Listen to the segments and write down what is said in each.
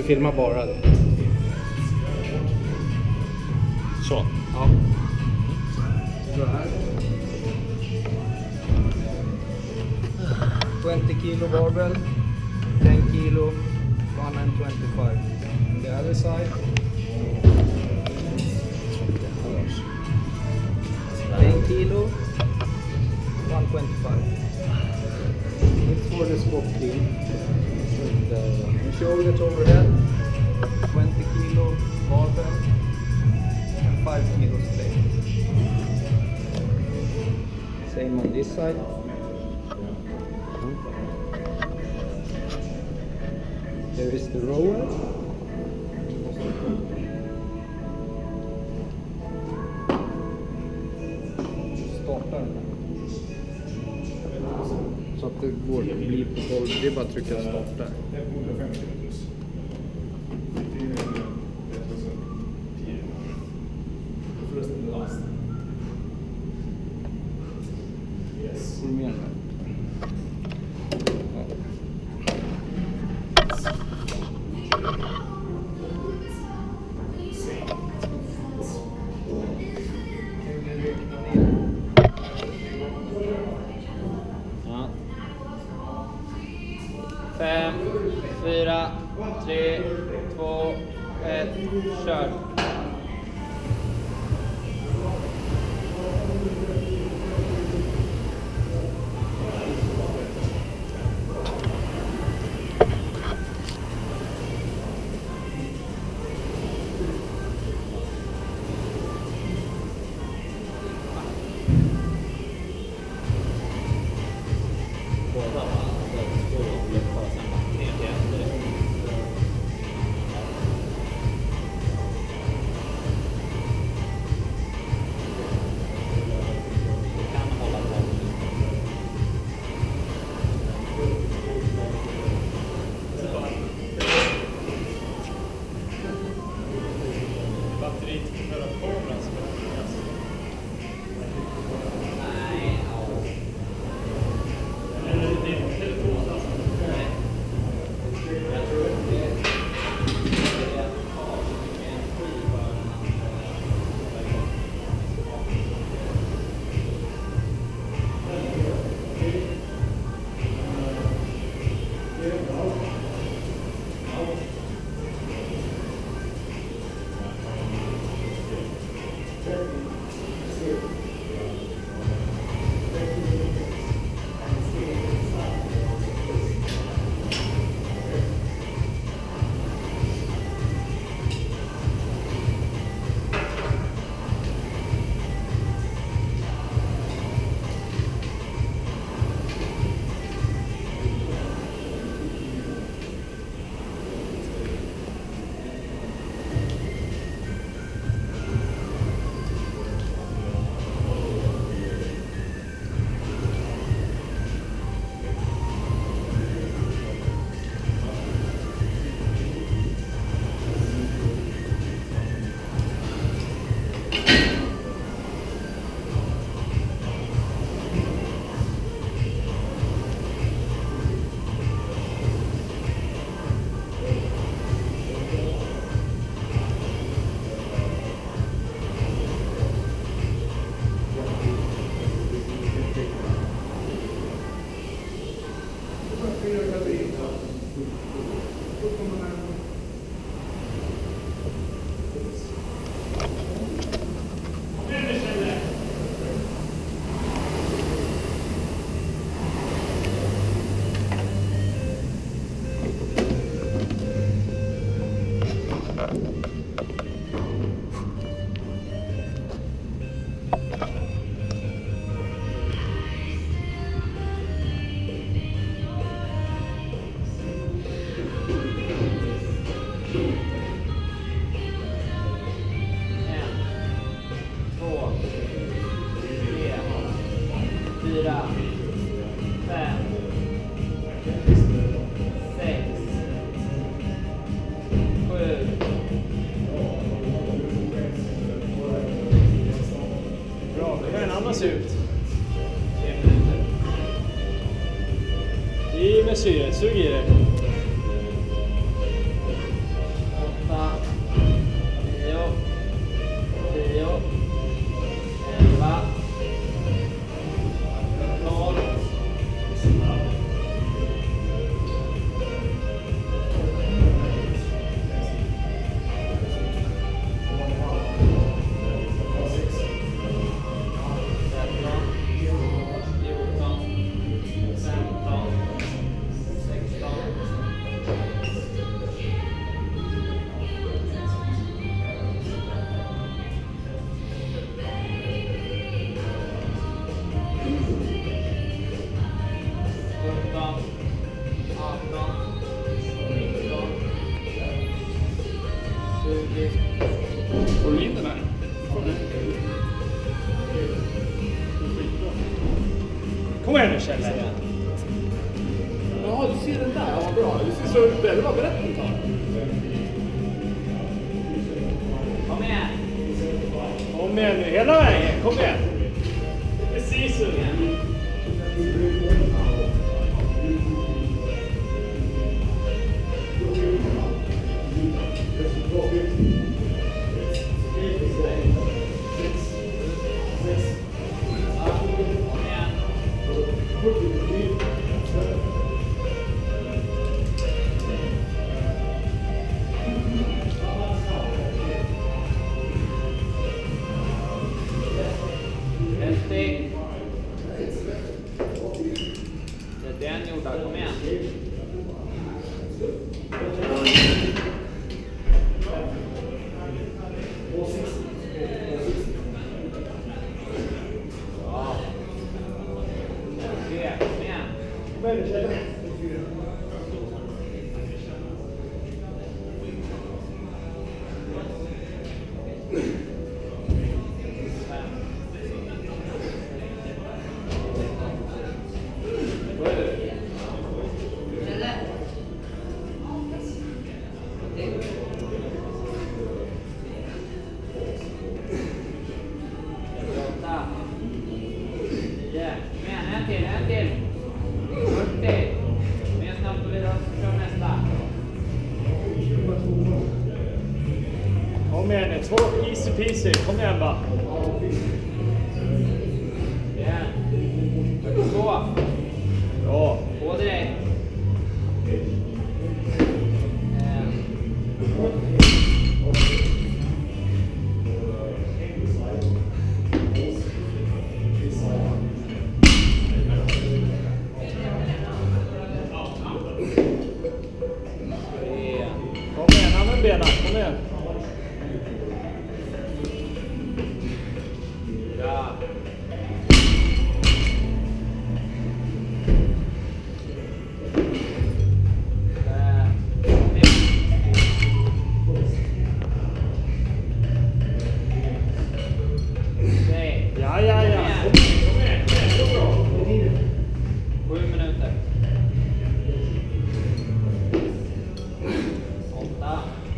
Du filmar bara det. Så. Ja. Så här. 20 kilo barbell, 10 kilo, 125. On the other side, 10 kilo, 125. It's for the squat clean. The shoulders overhead, 20 kilo barbell, and 5 kilos plate. Same on this side. There is the rower. Startar så att det går att bli på 12. Det är bara att trycka starta. Får du med den? Ja. 5, 4, 3, 2, 1, kör. andas ut. I med syret, sug i det. Kom igen nu Kjelle. Ja, du ser den där. Ja, bra. Du ser så väldigt bra berättning. Kom igen. Kom igen nu, hela vägen. Kom igen. Precis så. Det är den gjorda, kom igen. Ja. Kom igen. En till. 40. Mer snabbt och vidare så kör nästa. Kom igen nu, 2 easy peasy. Kom igen bara. Igen. 42. Bra. På direkt. Benen, kom igen. Ja. Ja. Kom igen. Så bra. 7 minuter. 8.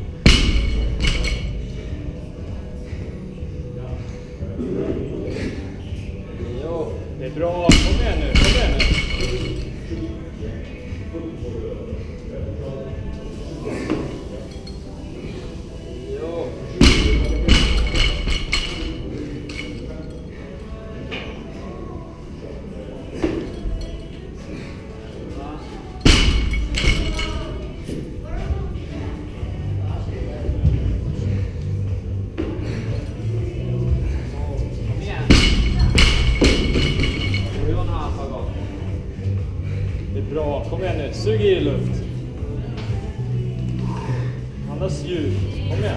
Det är bra. Kom igen nu. Det är bra. Kom igen nu. Sug i luft. Andas djupt. Kom igen.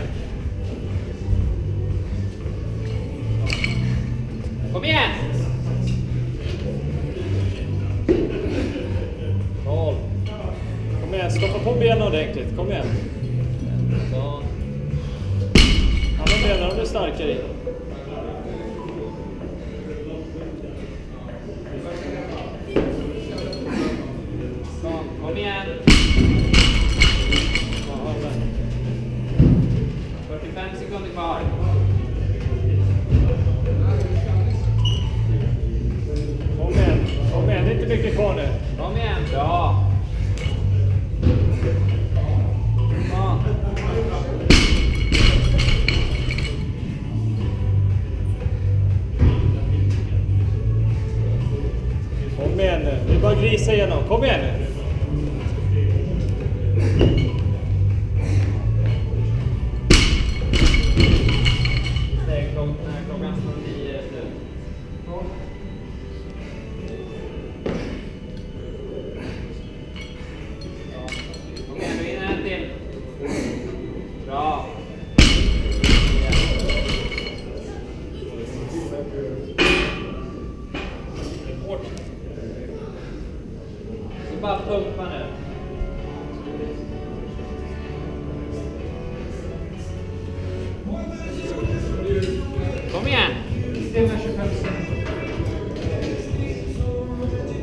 Kom igen! 0. Kom igen. Stoppa på benen ordentligt. Kom igen. Så. Andra benen, de är starkare i. Kom igen. 45 sekunder kvar. Kom igen. Det är inte mycket kvar nu. Kom igen. Bra. Kom. Kom igen nu. Det är bara grisa igenom. Kom igen nu. Klockan står 10 slut. Kom igen, du hinner en till. Bra. Så bara pumpa nu. Kom igen! 25 sekunder.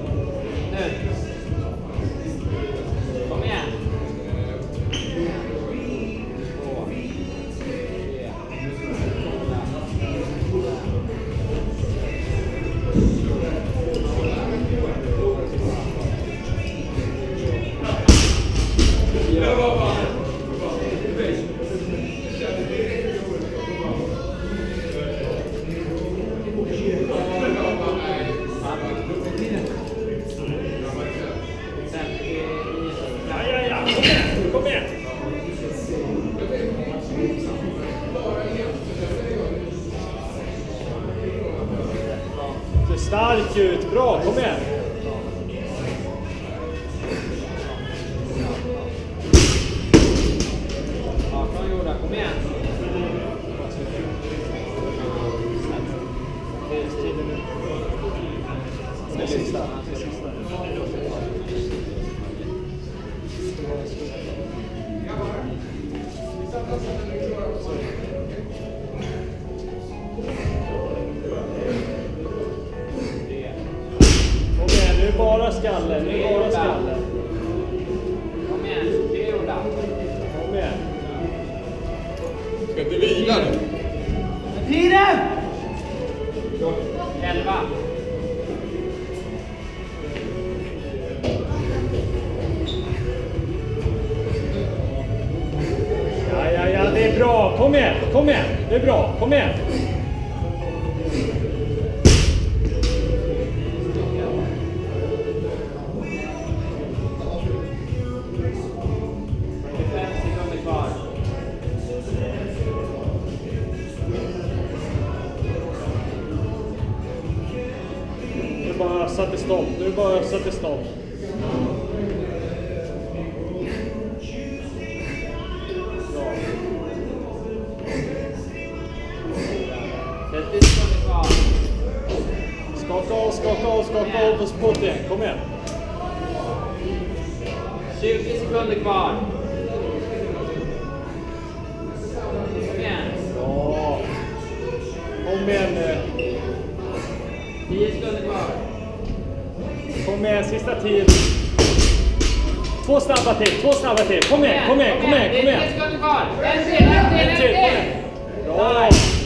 Kom igen. Det är stark ut. Bra, kom igen. Ja, bra gjorda. Kom igen. Det sista. Kom igen, nu är bara skallen. Nu är bara skallen. Kom igen. Det är gjorda. Kom igen. Ska inte vila nu. Tiden! 11. Ja, det är bra. Kom igen, kom igen. Det är bra, kom igen. Nu är bara satt i stopp. Nu är bara satt i stopp. Bra. 30 sekunder kvar. Skaka av på spot igen. Kom igen. 20 sekunder kvar. Kom igen. Ja. Kom igen nu. 10 sekunder kvar. Kom igen, sista 10. Två snabba till. Kom igen. Det är 10 sekunder kvar. En till. Bra.